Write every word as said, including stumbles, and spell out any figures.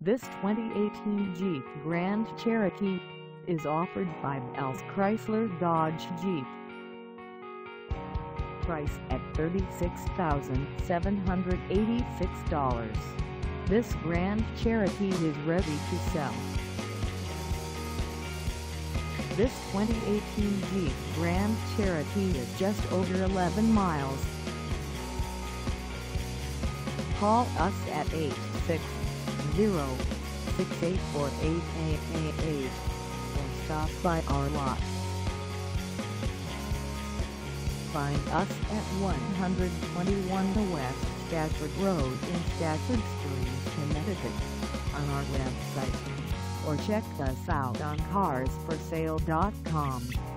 This twenty eighteen Jeep Grand Cherokee is offered by Bolles Chrysler Dodge Jeep. Price at thirty-six thousand seven hundred eighty-six dollars. This Grand Cherokee is ready to sell. This twenty eighteen Jeep Grand Cherokee is just over eleven miles. Call us at eight six zero, six eight four, eight eight eight eight or stop by our lot. Find us at one twenty-one West Stafford Road in Stafford, Connecticut on our website, or check us out on cars for sale dot com.